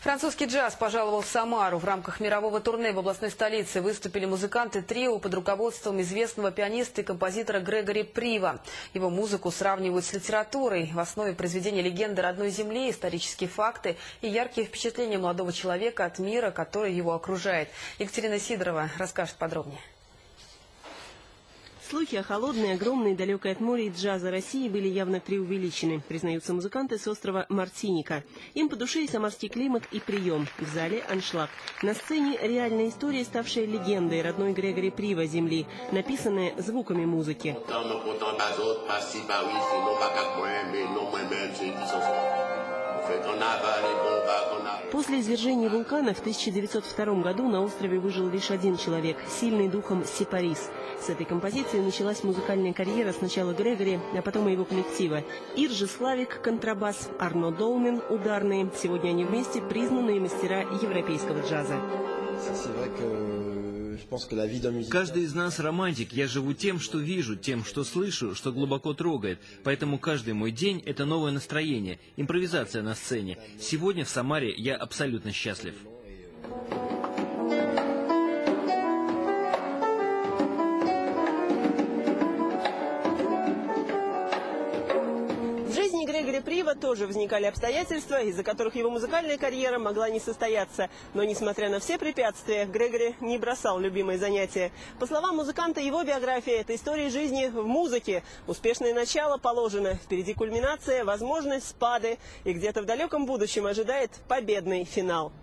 Французский джаз пожаловал в Самару. В рамках мирового турне в областной столице выступили музыканты трио под руководством известного пианиста и композитора Грегори Прива. Его музыку сравнивают с литературой. В основе произведения легенды родной земли, исторические факты и яркие впечатления молодого человека от мира, который его окружает. Екатерина Сидорова расскажет подробнее. Слухи о холодной, огромной, далекой от моря и джаза России были явно преувеличены, признаются музыканты с острова Мартиника. Им по душе и самарский климат, и прием. В зале аншлаг. На сцене реальная история, ставшая легендой родной Грегори Прива земли, написанная звуками музыки. После извержения вулкана в 1902 году на острове выжил лишь один человек, сильный духом Сипарис. С этой композиции началась музыкальная карьера сначала Грегори, а потом и его коллектива. Иржи Славик – контрабас, Арно Долмин – ударные. Сегодня они вместе признанные мастера европейского джаза. Каждый из нас романтик. Я живу тем, что вижу, тем, что слышу, что глубоко трогает. Поэтому каждый мой день – это новое настроение, импровизация на сцене. Сегодня в Самаре я абсолютно счастлив. В жизни Грегори Прива тоже возникали обстоятельства, из-за которых его музыкальная карьера могла не состояться. Но, несмотря на все препятствия, Грегори не бросал любимые занятия. По словам музыканта, его биография – это история жизни в музыке. Успешное начало положено. Впереди кульминация, возможность спады. И где-то в далеком будущем ожидает победный финал.